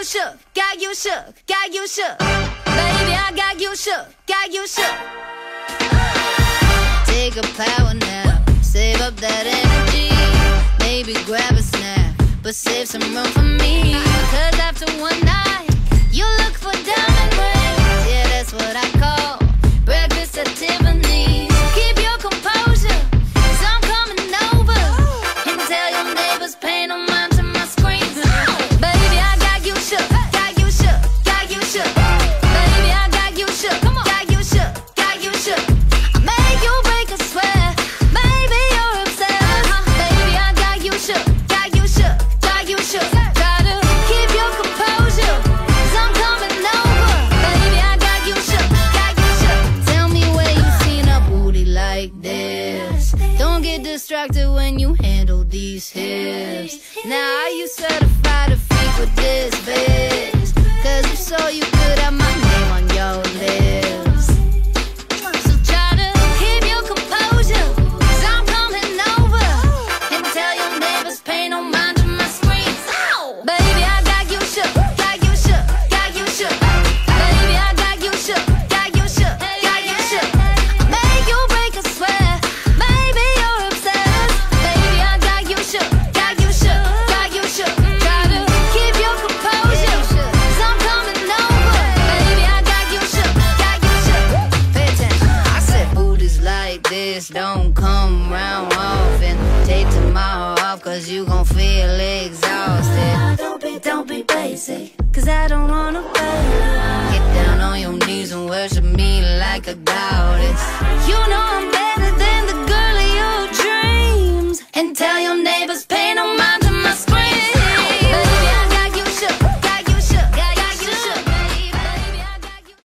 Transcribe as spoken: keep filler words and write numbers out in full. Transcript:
shook, got you shook, got you shook. Baby, I got you shook, got you shook. Take a power nap, save up that energy. Maybe grab a snack, but save some room for me. Cause after one night, you look for diamond rings. Yeah, that's what I call breakfast at Tiffany's. Keep your composure, cause I'm coming over. And tell your neighbors pay no mind to my screams. Baby, I got you shook, got you shook, got you shook. Baby, I got you shook, got you shook, got you shook. I make you break a sweat, baby, you're obsessed. Baby, I got you shook, got you shook, got you shook. Try to keep your composure, cause I'm coming over. Baby, I got you shook, got you shook. Tell me where you seen a booty like this. Don't get distracted when you handle these hips. Now are you certified to freak with this bitch? Cause if so, you could have my name on your lips. So try to keep your composure, cause I'm coming over. And tell your neighbors pay no mind to my screams. Baby, I got you shook, got you shook, got you shook. Baby, I got you shook, got you shook, got you shook. I make you break a sweat, baby, you're obsessed. Baby, I got you shook, got you shook, got you shook. Try to keep your composure, cause I'm coming over. Baby, I got you shook, got you shook. Pay attention, I said booties like this don't come round often. Take tomorrow off cause you gon' feel exhausted. Don't be, don't be basic, cause I don't wanna wait. Get down on your knees and worship me like a goddess. You know I'm